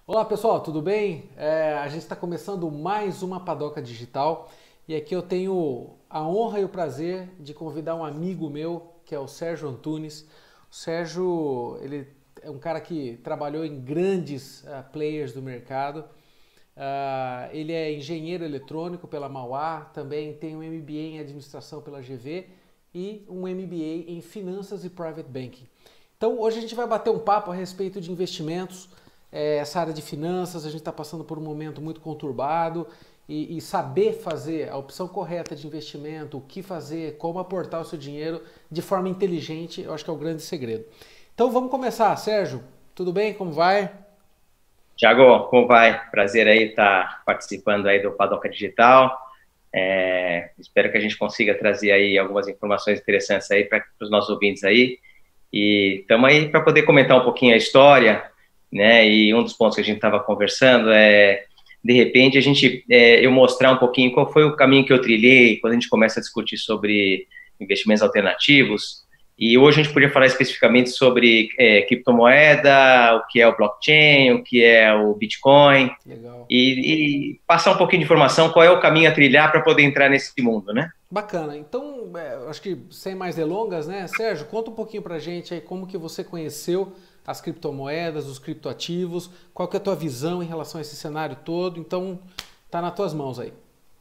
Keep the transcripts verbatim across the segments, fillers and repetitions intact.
Olá pessoal, tudo bem? É, a gente está começando mais uma Padoca Digital e aqui eu tenho a honra e o prazer de convidar um amigo meu, que é o Sérgio Antunes. O Sérgio, ele é um cara que trabalhou em grandes uh, players do mercado. Uh, ele é engenheiro eletrônico pela Mauá, também tem um M B A em administração pela G V e um M B A em finanças e private banking. Então hoje a gente vai bater um papo a respeito de investimentos. É, essa área de finanças, a gente está passando por um momento muito conturbado e, e saber fazer a opção correta de investimento, o que fazer, como aportar o seu dinheiro de forma inteligente, eu acho que é o grande segredo. Então vamos começar, Sérgio, tudo bem? Como vai? Tiago, como vai? Prazer aí estar participando aí do Padoca Digital. É, espero que a gente consiga trazer aí algumas informações interessantes aí para os nossos ouvintes aí. E estamos aí para poder comentar um pouquinho a história, né? E um dos pontos que a gente estava conversando é, de repente, a gente, é, eu mostrar um pouquinho qual foi o caminho que eu trilhei quando a gente começa a discutir sobre investimentos alternativos. E hoje a gente podia falar especificamente sobre é, criptomoeda, o que é o blockchain, o que é o Bitcoin, Legal. e, e passar um pouquinho de informação, qual é o caminho a trilhar para poder entrar nesse mundo, né? Bacana. Então, é, acho que sem mais delongas, né, Sérgio, conta um pouquinho pra gente aí como que você conheceu as criptomoedas, os criptoativos, qual que é a tua visão em relação a esse cenário todo. Então, tá nas tuas mãos aí.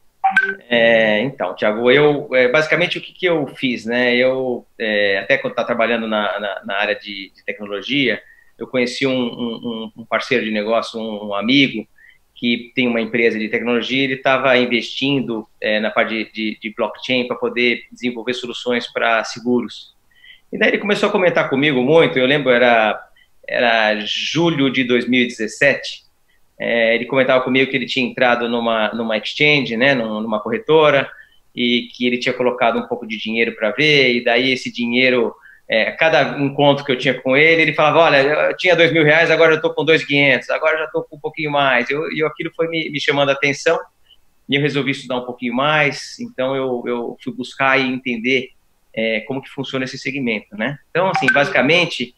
É, então, Tiago, eu é, basicamente o que, que eu fiz, né? Eu é, até quando estava trabalhando na, na, na área de, de tecnologia, eu conheci um, um, um parceiro de negócio, um, um amigo que tem uma empresa de tecnologia. Ele estava investindo é, na parte de, de, de blockchain para poder desenvolver soluções para seguros. E daí ele começou a comentar comigo muito. Eu lembro era era julho de dois mil e dezessete. É, ele comentava comigo que ele tinha entrado numa, numa exchange, né, numa corretora, e que ele tinha colocado um pouco de dinheiro para ver, e daí esse dinheiro, é, cada encontro que eu tinha com ele, ele falava, olha, eu tinha dois mil reais, agora eu estou com dois mil e quinhentos, agora já estou com um pouquinho mais, e eu, eu, aquilo foi me, me chamando a atenção, e eu resolvi estudar um pouquinho mais, então eu, eu fui buscar e entender é, como que funciona esse segmento, né? Então, assim, basicamente,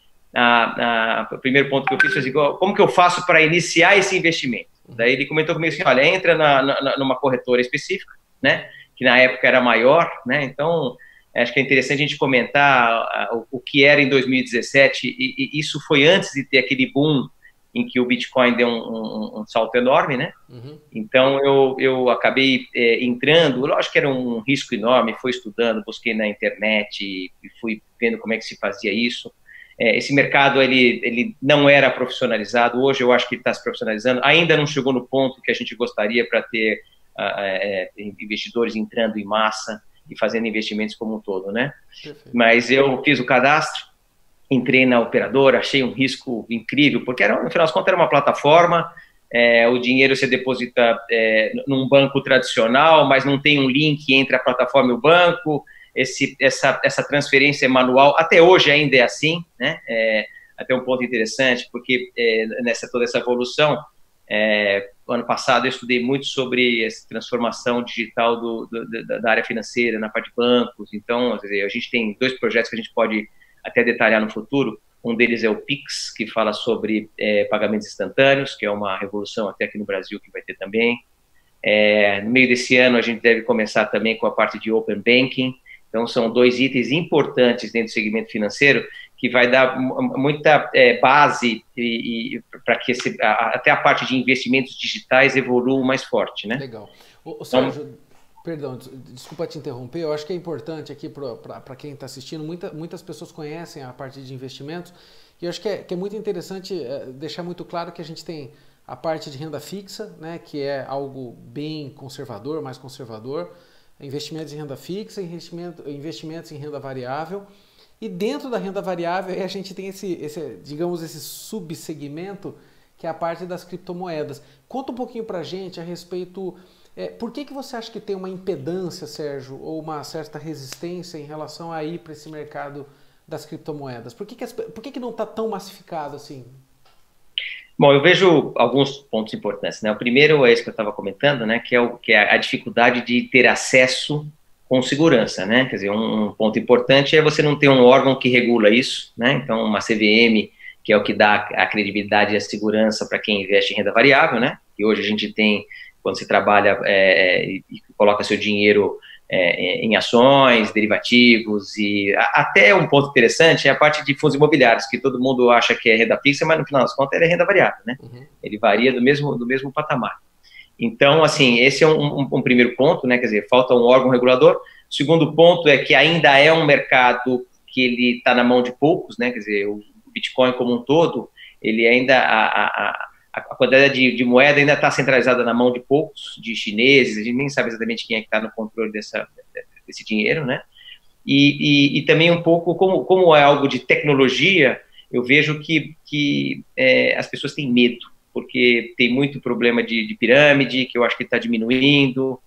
a, a, o primeiro ponto que eu fiz foi assim, como que eu faço para iniciar esse investimento? Daí ele comentou comigo assim, olha, entra na, na, numa corretora específica, né, que na época era maior, né, então acho que é interessante a gente comentar o, o que era em dois mil e dezessete, e, e isso foi antes de ter aquele boom em que o Bitcoin deu um, um, um salto enorme, né, Uhum. então eu, eu acabei é, entrando, lógico que era um risco enorme, fui estudando, busquei na internet e fui vendo como é que se fazia isso. É, esse mercado ele, ele não era profissionalizado, hoje eu acho que ele está se profissionalizando, ainda não chegou no ponto que a gente gostaria para ter uh, é, investidores entrando em massa e fazendo investimentos como um todo, né? Perfeito. Mas eu fiz o cadastro, entrei na operadora, achei um risco incrível, porque era, no final das contas era uma plataforma, é, o dinheiro você deposita é, num banco tradicional, mas não tem um link entre a plataforma e o banco, esse, essa, essa transferência manual, até hoje ainda é assim, né? É, até um ponto interessante, porque é, nessa toda essa evolução, é, ano passado eu estudei muito sobre essa transformação digital do, do, da área financeira, na parte de bancos, então, quer dizer, a gente tem dois projetos que a gente pode até detalhar no futuro. Um deles é o Pix, que fala sobre é, pagamentos instantâneos, que é uma revolução até aqui no Brasil que vai ter também. É, no meio desse ano, a gente deve começar também com a parte de Open Banking. Então, são dois itens importantes dentro do segmento financeiro que vai dar muita é, base e, e para que esse, a, até a parte de investimentos digitais evolua mais forte, né? Legal. Ô, ô, Então, Sérgio, perdão, des- desculpa te interromper, eu acho que é importante aqui para quem está assistindo, muita, muitas pessoas conhecem a parte de investimentos e eu acho que é, que é muito interessante é, deixar muito claro que a gente tem a parte de renda fixa, né, que é algo bem conservador, mais conservador, investimentos em renda fixa, investimento, investimentos em renda variável. E dentro da renda variável a gente tem esse, esse, digamos, esse subsegmento que é a parte das criptomoedas. Conta um pouquinho pra gente a respeito. É, por que, que você acha que tem uma impedância, Sérgio, ou uma certa resistência em relação a ir para esse mercado das criptomoedas? Por que, que, as, por que, que não está tão massificado assim? bom, eu vejo alguns pontos importantes, né? O primeiro é esse que eu estava comentando, né? Que é, o, que é a dificuldade de ter acesso com segurança, né? Quer dizer, um, um ponto importante é você não ter um órgão que regula isso, né? Então, uma C V M que é o que dá a credibilidade e a segurança para quem investe em renda variável, né? E hoje a gente tem, quando você trabalha é, e coloca seu dinheiro é, em ações, derivativos e a, até um ponto interessante é a parte de fundos imobiliários, que todo mundo acha que é renda fixa, mas no final das contas ele é renda variável, né? Uhum. Ele varia do mesmo, do mesmo patamar. Então, assim, esse é um, um, um primeiro ponto, né? Quer dizer, falta um órgão regulador. O segundo ponto é que ainda é um mercado que ele está na mão de poucos, né? Quer dizer, o Bitcoin como um todo, ele ainda a, a, a quantidade de, de moeda ainda está centralizada na mão de poucos, de chineses. A gente nem sabe exatamente quem é que está no controle dessa, desse dinheiro, né? E, e, e também um pouco como, como é algo de tecnologia, eu vejo que, que é, as pessoas têm medo, porque tem muito problema de, de pirâmide, que eu acho que está diminuindo.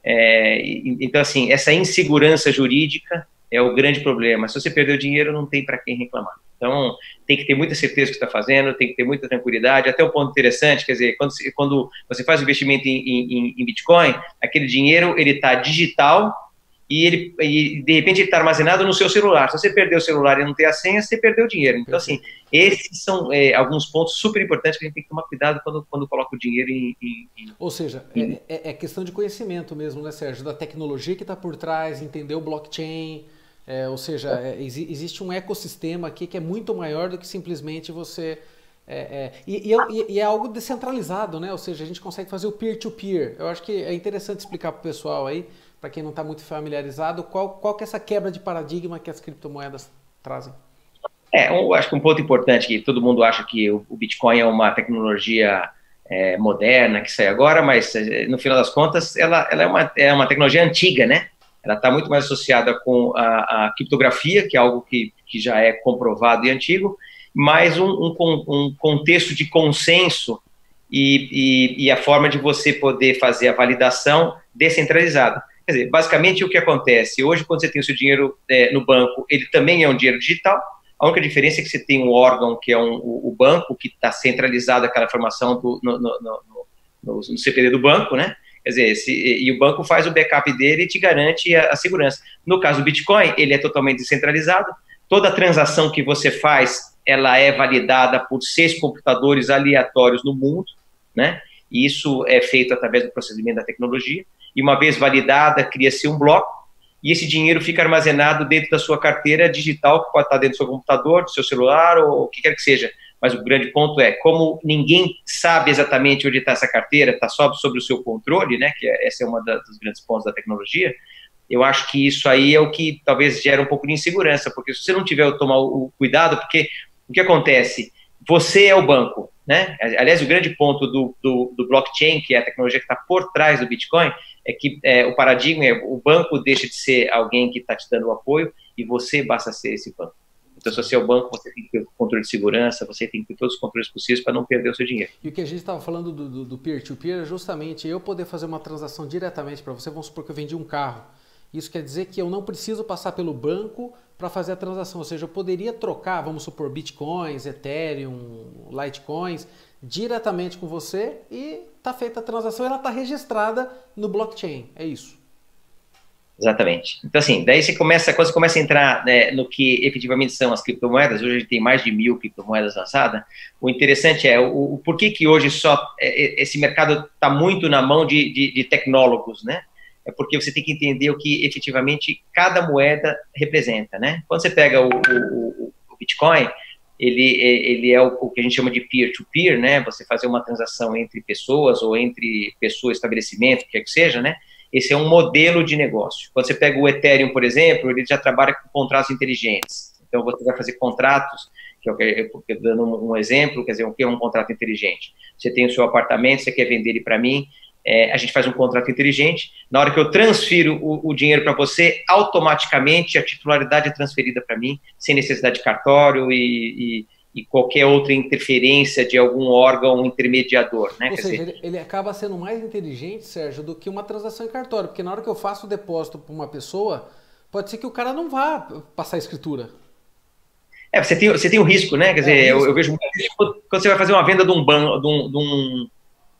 É, então, assim, essa insegurança jurídica é o grande problema. Se você perdeu dinheiro, não tem para quem reclamar. Então, tem que ter muita certeza do que está fazendo, tem que ter muita tranquilidade. Até um ponto interessante, quer dizer, quando, quando você faz o investimento em, em, em Bitcoin, aquele dinheiro ele está digital e, ele, e de repente ele está armazenado no seu celular. Se você perdeu o celular e não tem a senha, você perdeu o dinheiro. Então, assim, esses são é, alguns pontos super importantes que a gente tem que tomar cuidado quando, quando coloca o dinheiro em... em, em Ou seja, em... É, é questão de conhecimento mesmo, né, Sérgio? Da tecnologia que está por trás, entender o blockchain... É, ou seja, é, existe um ecossistema aqui que é muito maior do que simplesmente você... É, é, e, e, é, e é algo descentralizado, né? Ou seja, a gente consegue fazer o peer-to-peer. Eu acho que é interessante explicar para o pessoal aí, para quem não está muito familiarizado, qual, qual que é essa quebra de paradigma que as criptomoedas trazem. É, eu acho que um ponto importante que todo mundo acha que o, o Bitcoin é uma tecnologia é, moderna que sai agora, mas no final das contas ela, ela é, uma, é uma tecnologia antiga, né? Ela está muito mais associada com a, a criptografia, que é algo que, que já é comprovado e antigo, mais um, um, um contexto de consenso e, e, e a forma de você poder fazer a validação descentralizada. Quer dizer, basicamente o que acontece, hoje quando você tem o seu dinheiro é, no banco, ele também é um dinheiro digital, a única diferença é que você tem um órgão que é um, o, o banco, que está centralizado aquela informação do, no, no, no, no, no C P D do banco, né? Quer dizer, esse, e o banco faz o backup dele e te garante a, a segurança. No caso do Bitcoin, ele é totalmente descentralizado. Toda transação que você faz, ela é validada por seis computadores aleatórios no mundo, né? E isso é feito através do procedimento da tecnologia. E uma vez validada, cria-se um bloco e esse dinheiro fica armazenado dentro da sua carteira digital, que pode estar dentro do seu computador, do seu celular ou o que quer que seja. Mas o grande ponto é, como ninguém sabe exatamente onde está essa carteira, está só sobre o seu controle, né? Que essa é uma dos grandes pontos da tecnologia. Eu acho que isso aí é o que talvez gera um pouco de insegurança, porque se você não tiver o tomar o cuidado, porque o que acontece? Você é o banco, né? Aliás, o grande ponto do, do, do blockchain, que é a tecnologia que está por trás do Bitcoin, é que é, o paradigma é o banco deixa de ser alguém que está te dando o apoio e você basta ser esse banco. Então, se você é o banco, você tem que ter o controle de segurança, você tem que ter todos os controles possíveis para não perder o seu dinheiro. E o que a gente estava falando do, do peer-to-peer é justamente eu poder fazer uma transação diretamente para você. Vamos supor que eu vendi um carro. Isso quer dizer que eu não preciso passar pelo banco para fazer a transação. Ou seja, eu poderia trocar, vamos supor, Bitcoins, Ethereum, Litecoins, diretamente com você e está feita a transação e ela está registrada no blockchain. É isso. Exatamente. Então, assim, daí você começa, quando você começa a entrar né, no que efetivamente são as criptomoedas, hoje a gente tem mais de mil criptomoedas lançadas, o interessante é o, o porquê que hoje só é, esse mercado está muito na mão de, de, de tecnólogos, né? É porque você tem que entender o que efetivamente cada moeda representa, né? Quando você pega o, o, o Bitcoin, ele, ele é o, o que a gente chama de peer-to-peer, né? Você fazer uma transação entre pessoas ou entre pessoa, estabelecimento, o que quer que seja, né? Esse é um modelo de negócio. Quando você pega o Ethereum, por exemplo, ele já trabalha com contratos inteligentes. Então, você vai fazer contratos, que eu estou dando um exemplo, quer dizer, o que é um contrato inteligente? Você tem o seu apartamento, você quer vender ele para mim, é, a gente faz um contrato inteligente. Na hora que eu transfiro o, o dinheiro para você, automaticamente a titularidade é transferida para mim, sem necessidade de cartório e... e e qualquer outra interferência de algum órgão intermediador. Né? Ou Quer seja, dizer, ele, ele acaba sendo mais inteligente, Sérgio, do que uma transação em cartório, porque na hora que eu faço o depósito para uma pessoa, pode ser que o cara não vá passar a escritura. É, você tem, você tem o risco, né? Quer dizer, é, eu, eu vejo muito risco quando você vai fazer uma venda de um banco, de um, de um,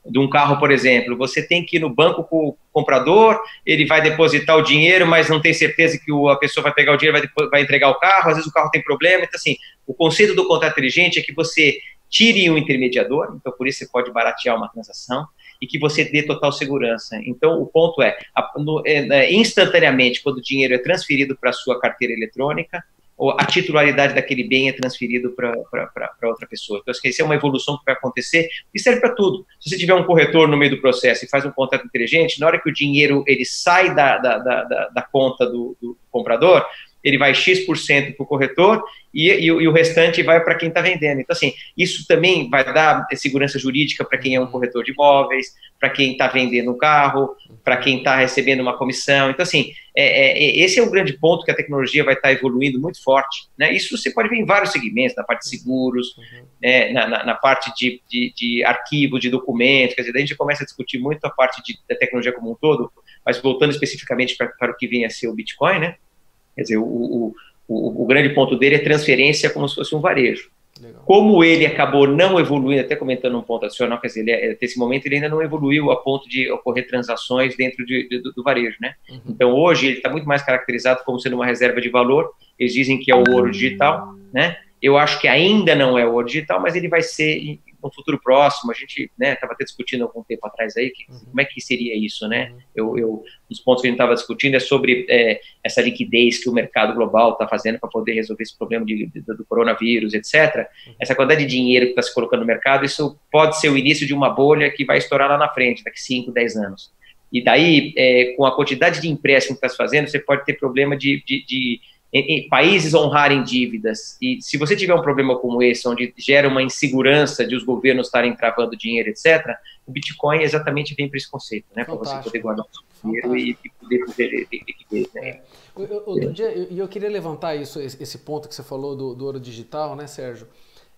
de um carro, por exemplo, você tem que ir no banco com o comprador, ele vai depositar o dinheiro, mas não tem certeza que a pessoa vai pegar o dinheiro, vai, vai entregar o carro, às vezes o carro tem problema. Então, assim, o conceito do contrato inteligente é que você tire um intermediador, então por isso você pode baratear uma transação, e que você dê total segurança. Então, o ponto é, a, no, é instantaneamente, quando o dinheiro é transferido para a sua carteira eletrônica, a titularidade daquele bem é transferido para outra pessoa. Então, essa é uma evolução que vai acontecer e serve para tudo. Se você tiver um corretor no meio do processo e faz um contrato inteligente, na hora que o dinheiro ele sai da, da, da, da conta do, do comprador, ele vai X por cento para o corretor e, e, e o restante vai para quem está vendendo. Então, assim, isso também vai dar segurança jurídica para quem é um corretor de imóveis, para quem está vendendo um carro, para quem está recebendo uma comissão. Então, assim, é, é, esse é o grande ponto que a tecnologia vai estar tá evoluindo muito forte, né? Isso você pode ver em vários segmentos, na parte de seguros, uhum. né? na, na, na parte de, de, de arquivo, de documentos, quer dizer, daí a gente começa a discutir muito a parte de, da tecnologia como um todo, mas voltando especificamente para, para o que vem a ser o Bitcoin, né? Quer dizer, o, o, o, o grande ponto dele é transferência como se fosse um varejo. Legal. Como ele acabou não evoluindo, até comentando um ponto adicional, quer dizer, ele, até esse momento ele ainda não evoluiu a ponto de ocorrer transações dentro de, de, do, do varejo, né? Uhum. Então, hoje, ele está muito mais caracterizado como sendo uma reserva de valor. Eles dizem que é o ouro digital, né? Eu acho que ainda não é o ouro digital, mas ele vai ser no futuro próximo. A gente estava, né, até discutindo algum tempo atrás aí, que, uhum. como é que seria isso, né? Uhum. Eu, eu, um dos pontos que a gente estava discutindo é sobre é, essa liquidez que o mercado global está fazendo para poder resolver esse problema de, de, do coronavírus, etcétera. Uhum. Essa quantidade de dinheiro que está se colocando no mercado, isso pode ser o início de uma bolha que vai estourar lá na frente, daqui cinco, dez anos. E daí, é, com a quantidade de empréstimo que está se fazendo, você pode ter problema de, de, de Em, em países honrarem dívidas. E se você tiver um problema como esse, onde gera uma insegurança de os governos estarem travando dinheiro, etcétera, o Bitcoin exatamente vem para esse conceito, né? Para você poder guardar o seu dinheiro e, e poder fazer liquidez, né? É. Outro dia, e eu, eu queria levantar isso, esse ponto que você falou do, do ouro digital, né, Sérgio?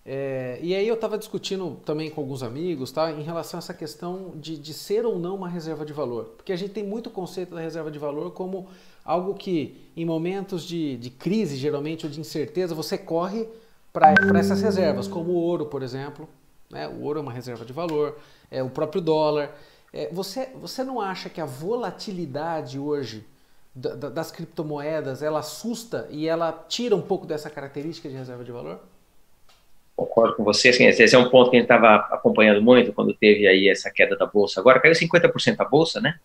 É, e aí eu estava discutindo também com alguns amigos, tá, em relação a essa questão de, de ser ou não uma reserva de valor. Porque a gente tem muito conceito da reserva de valor como algo que, em momentos de, de crise, geralmente, ou de incerteza, você corre para essas reservas, como o ouro, por exemplo. Né? O ouro é uma reserva de valor, é o próprio dólar. É, você, você não acha que a volatilidade hoje da, da, das criptomoedas, ela assusta e ela tira um pouco dessa característica de reserva de valor? Concordo com você, assim, esse é um ponto que a gente estava acompanhando muito quando teve aí essa queda da Bolsa. Agora caiu cinquenta por cento a Bolsa, né?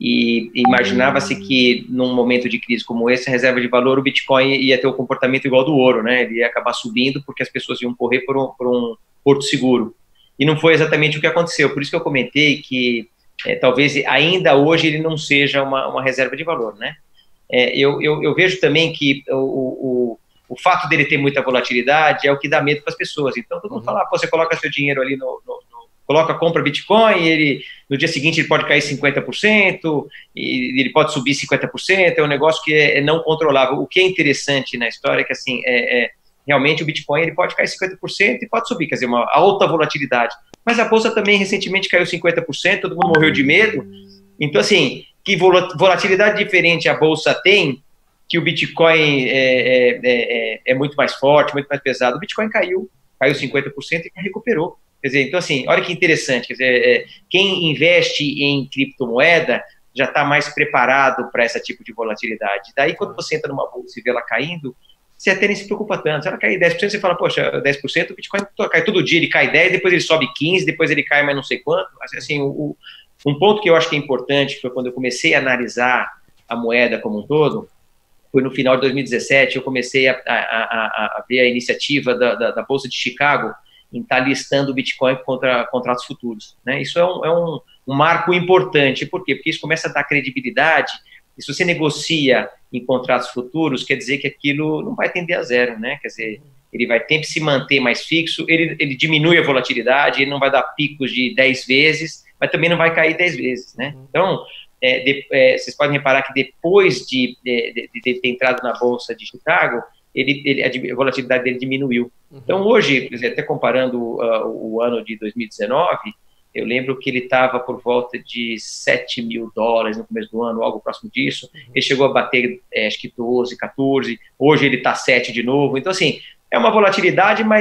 E imaginava-se que num momento de crise como esse, a reserva de valor, o Bitcoin ia ter o comportamento igual do ouro, né? Ele ia acabar subindo porque as pessoas iam correr por um, por um porto seguro. E não foi exatamente o que aconteceu. Por isso que eu comentei que é, talvez ainda hoje ele não seja uma, uma reserva de valor, né? É, eu, eu, eu vejo também que o, o O fato dele ter muita volatilidade é o que dá medo para as pessoas. Então, todo mundo uhum. fala, ah, pô, você coloca seu dinheiro ali, no, no, no, coloca, compra Bitcoin, e ele, no dia seguinte ele pode cair cinquenta por cento, e ele pode subir cinquenta por cento, é um negócio que é, é não controlável. O que é interessante na história é que, assim, é, é, realmente o Bitcoin ele pode cair cinquenta por cento e pode subir, quer dizer, uma alta volatilidade. Mas a Bolsa também recentemente caiu cinquenta por cento, todo mundo morreu de medo. Então, assim, que volatilidade diferente a Bolsa tem, que o Bitcoin é, é, é, é muito mais forte, muito mais pesado. O Bitcoin caiu, caiu cinquenta por cento e recuperou. Quer dizer, então assim, olha que interessante, quer dizer, é, quem investe em criptomoeda já está mais preparado para esse tipo de volatilidade. Daí, quando você entra numa bolsa e vê ela caindo, você até nem se preocupa tanto. Se ela cair dez por cento, você fala, poxa, dez por cento, o Bitcoin cai todo dia, ele cai dez por cento, depois ele sobe quinze por cento, depois ele cai mais não sei quanto. Assim, o, um ponto que eu acho que é importante, foi quando eu comecei a analisar a moeda como um todo, foi no final de dois mil e dezessete, eu comecei a, a, a, a ver a iniciativa da, da, da Bolsa de Chicago em estar listando o Bitcoin contra contratos futuros, né? Isso é, um, é um, um marco importante. Por quê? Porque isso começa a dar credibilidade. E se você negocia em contratos futuros, quer dizer que aquilo não vai tender a zero, né? Quer dizer, ele vai sempre se manter mais fixo, ele, ele diminui a volatilidade, ele não vai dar picos de dez vezes, mas também não vai cair dez vezes, né? Então, É, de, é, vocês podem reparar que depois de, de, de, de ter entrado na Bolsa de Chicago, ele, ele, a volatilidade dele diminuiu. Uhum. Então, hoje, até comparando uh, o ano de dois mil e dezenove, eu lembro que ele estava por volta de sete mil dólares no começo do ano, algo próximo disso. Uhum. Ele chegou a bater, é, acho que doze, quatorze. Hoje ele está sete de novo. Então, assim, é uma volatilidade, mas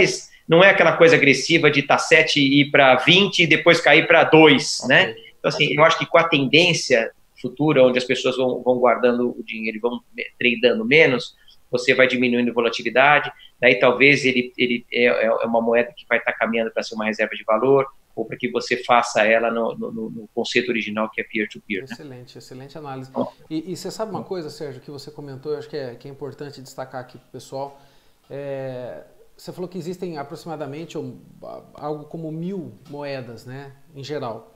não é aquela coisa agressiva de estar sete e ir para vinte e depois cair para dois, okay. né? Então, assim, eu acho que com a tendência futura, onde as pessoas vão, vão guardando o dinheiro e vão tradando menos, você vai diminuindo a volatilidade, daí talvez ele, ele é, é uma moeda que vai estar caminhando para ser uma reserva de valor, ou para que você faça ela no, no, no conceito original, que é peer-to-peer. Excelente, né? Excelente análise. E, e você sabe uma coisa, Sérgio, que você comentou, eu acho que é, que é importante destacar aqui para o pessoal. É, você falou que existem aproximadamente um, algo como mil moedas, né, em geral,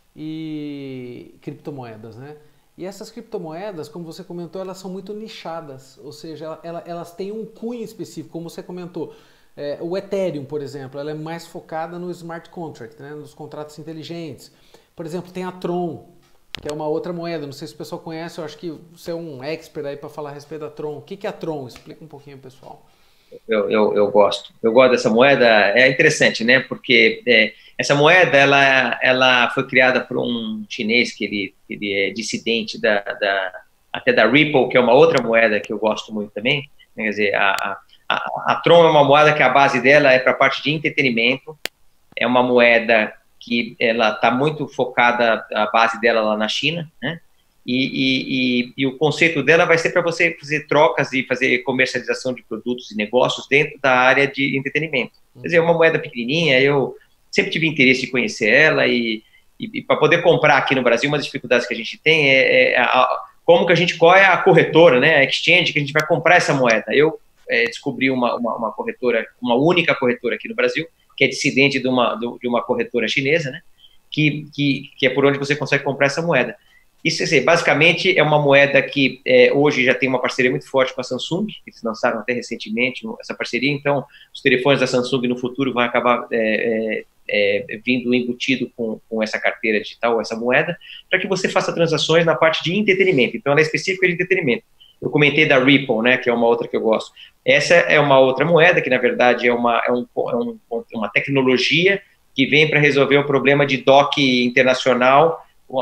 e criptomoedas, né? E essas criptomoedas, como você comentou, elas são muito nichadas, ou seja, ela, elas têm um cunho específico, como você comentou. É, o Ethereum, por exemplo, ela é mais focada no smart contract, né, nos contratos inteligentes. Por exemplo, tem a Tron, que é uma outra moeda, não sei se o pessoal conhece, eu acho que você é um expert aí para falar a respeito da Tron. O que é a Tron? Explica um pouquinho, pessoal. Eu, eu, eu gosto, eu gosto dessa moeda, é interessante, né, porque é, essa moeda, ela, ela foi criada por um chinês que ele, ele é dissidente da, da, até da Ripple, que é uma outra moeda que eu gosto muito também, né, quer dizer, a, a, a, a Tron é uma moeda que a base dela é para a parte de entretenimento, é uma moeda que ela está muito focada, a base dela lá na China, né, E, e, e, e o conceito dela vai ser para você fazer trocas e fazer comercialização de produtos e negócios dentro da área de entretenimento. Quer dizer, é uma moeda pequenininha, eu sempre tive interesse de conhecer ela e, e, e para poder comprar aqui no Brasil, uma das dificuldades que a gente tem é, é a, como que a gente, qual é a corretora, né, a exchange que a gente vai comprar essa moeda. Eu é, descobri uma, uma, uma corretora, uma única corretora aqui no Brasil, que é dissidente de uma, de uma corretora chinesa, né, que, que, que é por onde você consegue comprar essa moeda. Isso, assim, basicamente, é uma moeda que é, hoje já tem uma parceria muito forte com a Samsung, eles lançaram até recentemente essa parceria, então os telefones da Samsung no futuro vão acabar é, é, é, vindo embutido com, com essa carteira digital, essa moeda, para que você faça transações na parte de entretenimento. Então, ela é específica de entretenimento. Eu comentei da Ripple, né, que é uma outra que eu gosto. Essa é uma outra moeda que, na verdade, é uma, é um, é um, uma tecnologia que vem para resolver o problema de D O C internacional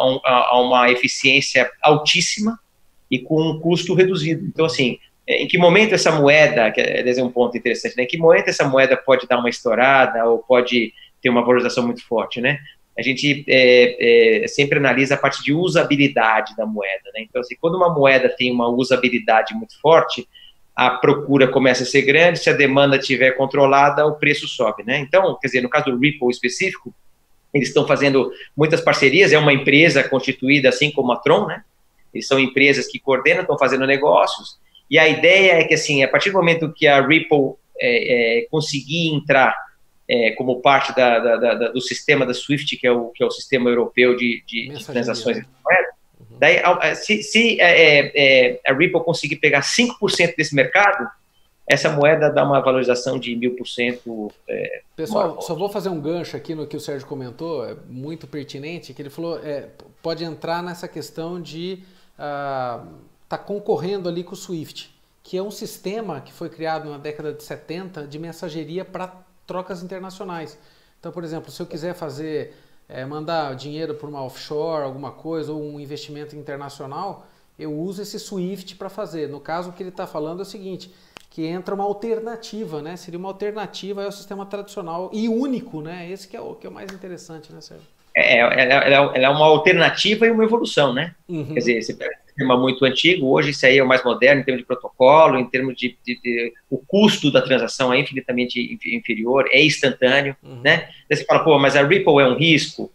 a uma eficiência altíssima e com um custo reduzido. Então, assim, em que momento essa moeda, que é um ponto interessante, né? Em que momento essa moeda pode dar uma estourada ou pode ter uma valorização muito forte, né? A gente é, é, sempre analisa a parte de usabilidade da moeda, né? Então, assim, quando uma moeda tem uma usabilidade muito forte, a procura começa a ser grande, se a demanda estiver controlada, o preço sobe, né? Então, quer dizer, no caso do Ripple específico, eles estão fazendo muitas parcerias, é uma empresa constituída assim como a Tron, né? Eles são empresas que coordenam, estão fazendo negócios, e a ideia é que, assim, a partir do momento que a Ripple é, é, conseguir entrar é, como parte da, da, da, do sistema da SWIFT, que é o, que é o sistema europeu de, de, de transações de moeda, uhum. Daí, se, se é, é, a Ripple conseguir pegar cinco por cento desse mercado, essa moeda dá uma valorização de mil por cento. É, Pessoal, uma... só vou fazer um gancho aqui no que o Sérgio comentou, é muito pertinente, que ele falou, é, pode entrar nessa questão de estar uh, tá concorrendo ali com o SWIFT, que é um sistema que foi criado na década de setenta de mensageria para trocas internacionais. Então, por exemplo, se eu quiser fazer, é, mandar dinheiro por uma offshore, alguma coisa, ou um investimento internacional, eu uso esse SWIFT para fazer. No caso, o que ele está falando é o seguinte, que entra uma alternativa, né? Seria uma alternativa ao sistema tradicional e único, né? Esse que é o, que é o mais interessante, né, Sérgio? É, ela, ela é uma alternativa e uma evolução, né? Uhum. Quer dizer, esse sistema muito antigo, hoje isso aí é o mais moderno em termos de protocolo, em termos de, de, de o custo da transação é infinitamente inferior, é instantâneo, uhum. né? Aí você fala, pô, mas a Ripple é um risco.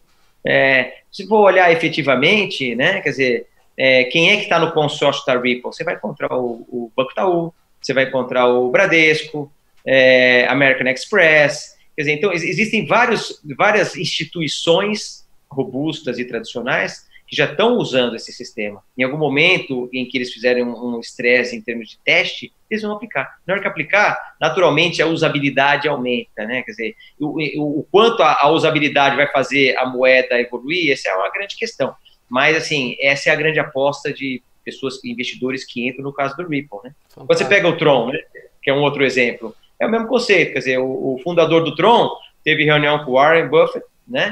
É, se for olhar efetivamente, né? Quer dizer, é, quem é que está no consórcio da Ripple? Você vai encontrar o, o Banco Itaú, você vai encontrar o Bradesco, é, American Express, quer dizer, então existem vários, várias instituições robustas e tradicionais que já estão usando esse sistema. Em algum momento em que eles fizerem um estresse em termos de teste, eles vão aplicar. Na hora que aplicar, naturalmente a usabilidade aumenta, né? Quer dizer, o, o, o quanto a, a usabilidade vai fazer a moeda evoluir, essa é uma grande questão. Mas, assim, essa é a grande aposta de pessoas, investidores que entram no caso do Ripple, né? Fantástico. Quando você pega o Tron, né, que é um outro exemplo, é o mesmo conceito, quer dizer, o, o fundador do Tron teve reunião com o Warren Buffett, né,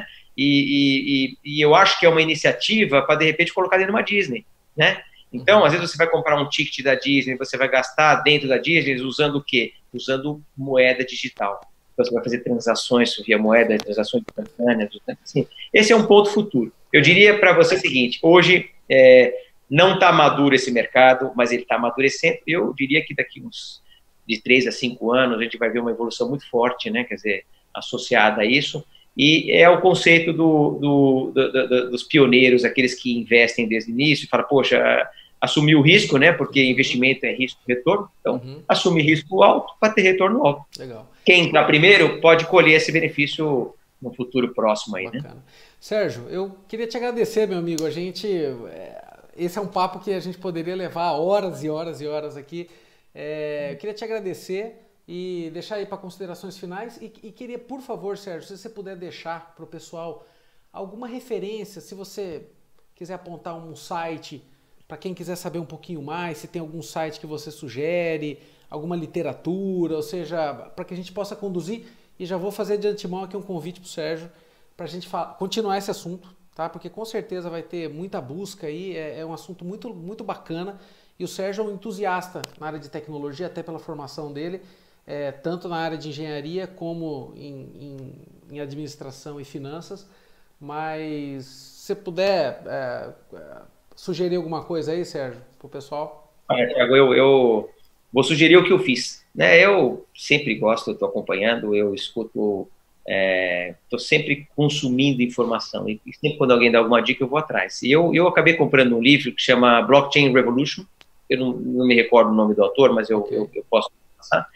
e, e, e eu acho que é uma iniciativa para, de repente, colocar dentro de uma Disney, né? Então, às vezes você vai comprar um ticket da Disney, você vai gastar dentro da Disney usando o quê? Usando moeda digital. você vai fazer transações via moeda, transações instantâneas. Assim, esse é um ponto futuro. Eu diria para você o seguinte, hoje é, não está maduro esse mercado, mas ele está amadurecendo. Eu diria que daqui uns de três a cinco anos a gente vai ver uma evolução muito forte, né? Quer dizer, associada a isso. E é o conceito do, do, do, do, dos pioneiros, aqueles que investem desde o início, e falam, poxa, assumir o risco, né? Porque investimento é risco-retorno. Então, uhum. assumir risco alto para ter retorno alto. Legal. Quem está primeiro pode colher esse benefício no futuro próximo aí, Bacana. né? Sérgio, eu queria te agradecer, meu amigo. A gente, esse é um papo que a gente poderia levar horas e horas e horas aqui. É, eu queria te agradecer e deixar aí para considerações finais. E, e queria, por favor, Sérgio, se você puder deixar para o pessoal alguma referência, se você quiser apontar um site, para quem quiser saber um pouquinho mais, se tem algum site que você sugere, alguma literatura, ou seja, para que a gente possa conduzir. E já vou fazer de antemão aqui um convite para o Sérgio, para a gente continuar esse assunto, tá? Porque com certeza vai ter muita busca aí, é, é um assunto muito, muito bacana. E o Sérgio é um entusiasta na área de tecnologia, até pela formação dele, é, tanto na área de engenharia como em, em, em administração e finanças. Mas se puder é, sugerir alguma coisa aí, Sérgio, para o pessoal. Olha, Thiago, eu, eu vou sugerir o que eu fiz. Né? Eu sempre gosto, estou acompanhando, eu escuto, estou é, sempre consumindo informação. E sempre quando alguém dá alguma dica, eu vou atrás. E eu, eu acabei comprando um livro que chama Blockchain Revolution. Eu não, não me recordo o nome do autor, mas eu, eu, eu posso passar.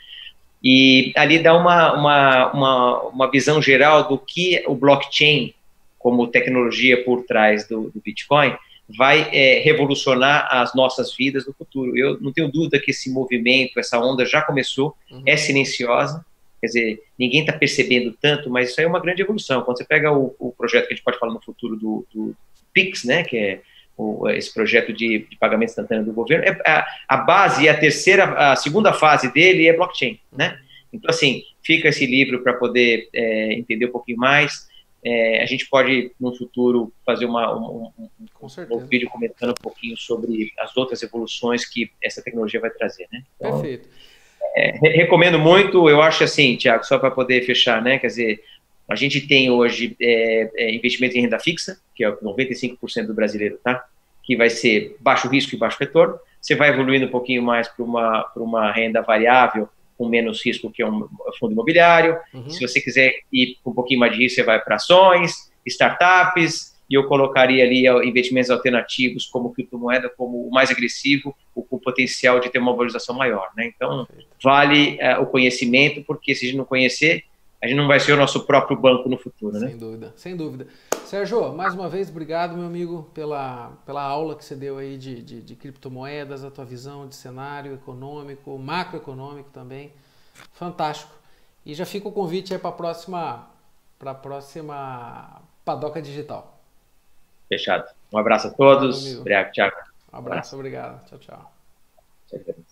E ali dá uma, uma, uma, uma visão geral do que o blockchain, como tecnologia por trás do, do Bitcoin, vai é, revolucionar as nossas vidas no futuro. Eu não tenho dúvida que esse movimento, essa onda já começou, uhum. é silenciosa, quer dizer, ninguém está percebendo tanto, mas isso aí é uma grande evolução. Quando você pega o, o projeto que a gente pode falar no futuro do, do Pix, né, que é o, esse projeto de, de pagamento instantâneo do governo, é, a, a base, a terceira, a segunda fase dele é blockchain, né? Então, assim, fica esse livro para poder é, entender um pouquinho mais. É, a gente pode, no futuro, fazer uma, um, um, um, um vídeo comentando um pouquinho sobre as outras evoluções que essa tecnologia vai trazer, né? Então, perfeito. É, recomendo muito, eu acho assim, Thiago, só para poder fechar, né? Quer dizer, a gente tem hoje é, é, investimento em renda fixa, que é noventa e cinco por cento do brasileiro, tá? Que vai ser baixo risco e baixo retorno. Você vai evoluindo um pouquinho mais para uma, para uma renda variável, com menos risco, que é um fundo imobiliário. Uhum. Se você quiser ir com um pouquinho mais de risco, você vai para ações, startups, e eu colocaria ali investimentos alternativos como criptomoeda, como o mais agressivo, o com potencial de ter uma valorização maior, né? Então, vale uh, o conhecimento, porque se a gente não conhecer, a gente não vai ser o nosso próprio banco no futuro, né? Sem dúvida, sem dúvida. Sérgio, mais uma vez, obrigado, meu amigo, pela, pela aula que você deu aí de, de, de criptomoedas, a tua visão de cenário econômico, macroeconômico também. Fantástico. E já fica o convite aí para a próxima, para a próxima Padoca Digital. Fechado. Um abraço a todos. Obrigado, Thiago. Um abraço, obrigado. Tchau, tchau. Tchau.